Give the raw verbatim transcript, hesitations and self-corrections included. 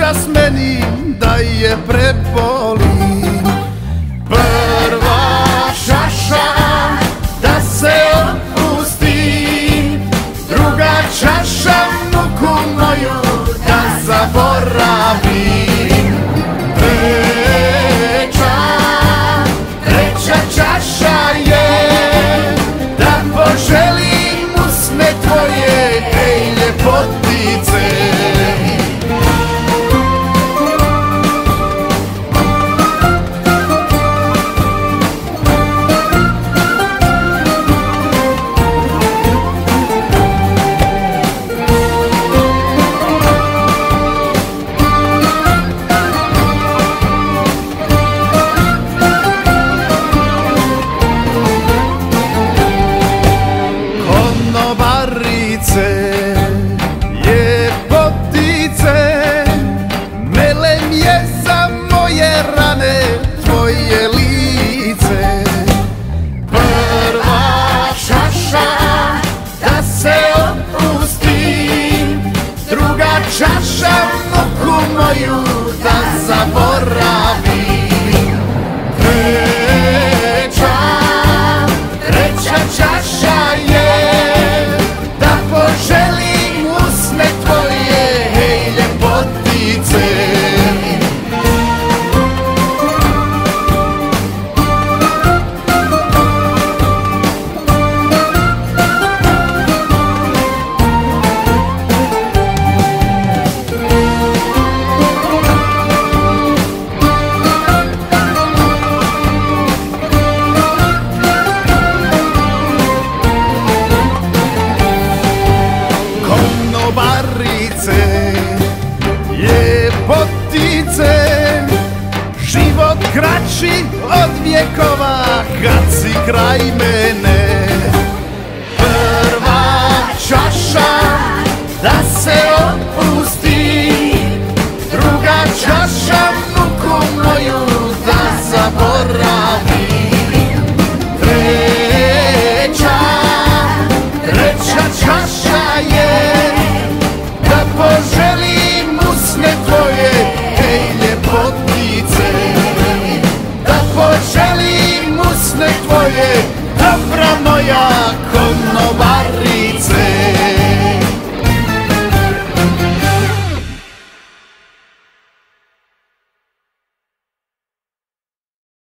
noćas meni da je prebolim. Prva čaša da se opustim, druga čaša muku moju da zaboravim. Treća, treća čaša je da poželim usne tvoje, ej ljepotice. Ljepotice, melem je za moje rane tvoje lice. Prva čaša da se opustim, druga čaša muku moju da zaboravim. Treća, treća čaša je da poželim usne tvoje, ej ljepotice. Konobarice, ljepotice, život kraći od vjekova kad si kraj mene. Prva čaša da se opusti, druga čaša muku moju da zaboravim. Treća, treća čaša je da poželim usne tvoje, ej ljepotice. Da poželim usne tvoje, dobra moja konobarice.